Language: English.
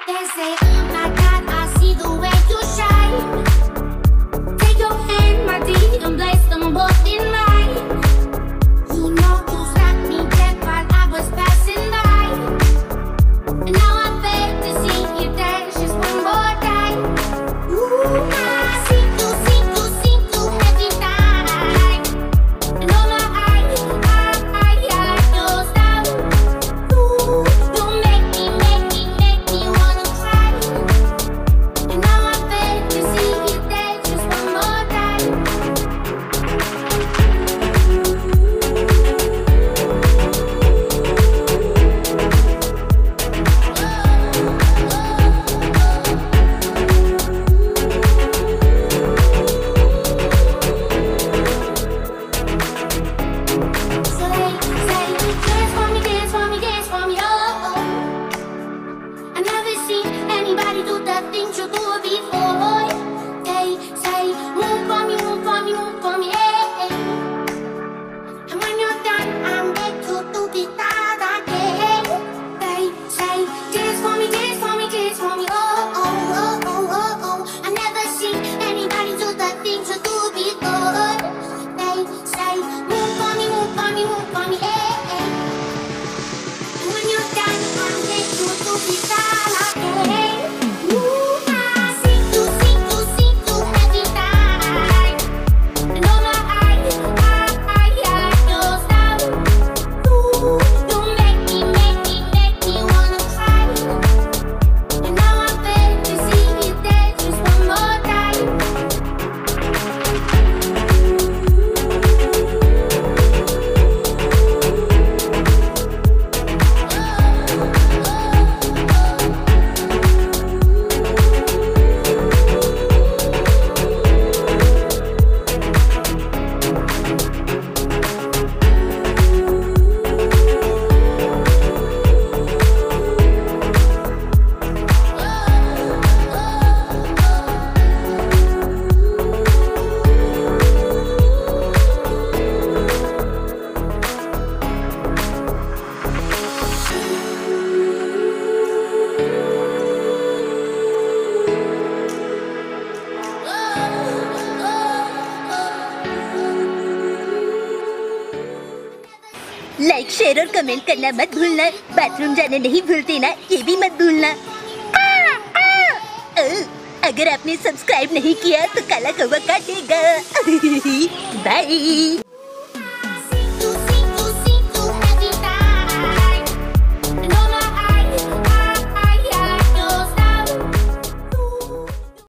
They say, oh my God, I see the way you shine. Take your hand, my dear, and place them both in mine. You know you slapped me dead while I was passing by. And now I beg to see you dance just one more time. Ooh, I see you every time. And oh my, I like your style. Ooh, you make me wanna cry. And now I beg to see you dance just one more time. So they say, dance for me, dance for me, dance for me, oh. I never seen anybody do the things you do before. They say, move for me, move for me, move for me, hey. And when you're done, I'm back to do the that again. They say, dance for me, dance for me, dance for me, oh, oh, oh, oh, oh, oh. I never seen anybody do the things you do before. They say, move for me, move for me, move for me, hey. And when you're done, I'm back to do the that again. Ooh, I see you every time. And oh my, I like your style. Ooh, you make me wanna cry. And now I beg to see you dance just one more time. Like share और comment करना मत भूलना। Bathroom जाना नहीं भूलते ना, ये भी मत भूलना। अगर आपने सब्सक्राइब नहीं किया तो काला कौवा काटेगा। बाय।